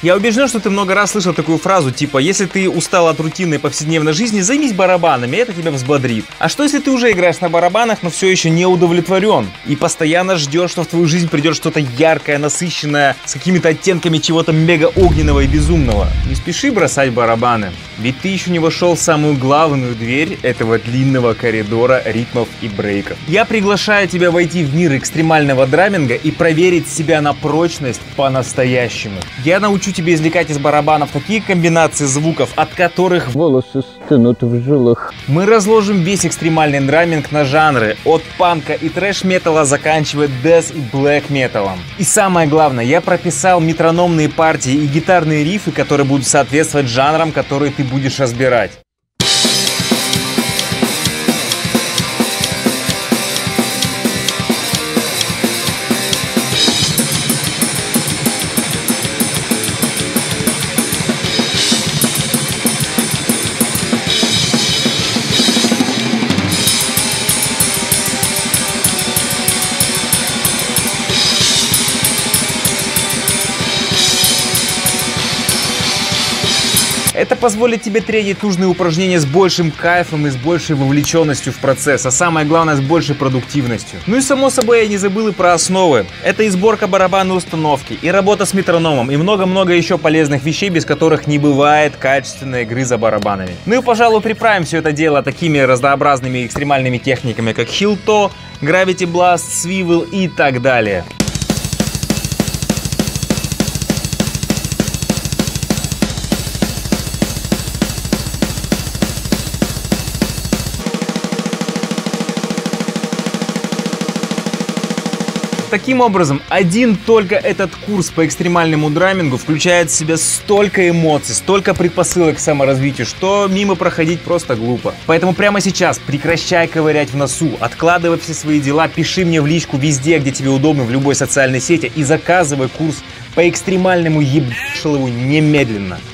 Я убежден, что ты много раз слышал такую фразу, типа, если ты устал от рутинной повседневной жизни, займись барабанами, это тебя взбодрит. А что если ты уже играешь на барабанах, но все еще не удовлетворен и постоянно ждешь, что в твою жизнь придет что-то яркое, насыщенное, с какими-то оттенками чего-то мега огненного и безумного? Не спеши бросать барабаны, ведь ты еще не вошел в самую главную дверь этого длинного коридора ритмов и брейков. Я приглашаю тебя войти в мир экстремального драминга и проверить себя на прочность по-настоящему. Я научу тебя извлекать из барабанов такие комбинации звуков, от которых волосы стынут в жилах. Мы разложим весь экстремальный драминг на жанры, от панка и трэш-металла заканчивая дэс и блэк-металлом. И самое главное, я прописал метрономные партии и гитарные рифы, которые будут соответствовать жанрам, которые ты будешь разбирать. Это позволит тебе тренить нужные упражнения с большим кайфом и с большей вовлеченностью в процесс, а самое главное, с большей продуктивностью. Ну и само собой я не забыл и про основы. Это и сборка барабанной установки, и работа с метрономом, и много-много еще полезных вещей, без которых не бывает качественной игры за барабанами. Ну и, пожалуй, приправим все это дело такими разнообразными экстремальными техниками, как Heel-Toe, Gravity Blast, Swivel и так далее. Таким образом, один только этот курс по экстремальному драмингу включает в себя столько эмоций, столько предпосылок к саморазвитию, что мимо проходить просто глупо. Поэтому прямо сейчас прекращай ковырять в носу, откладывай все свои дела, пиши мне в личку везде, где тебе удобно, в любой социальной сети, и заказывай курс по экстремальному ебашилову немедленно.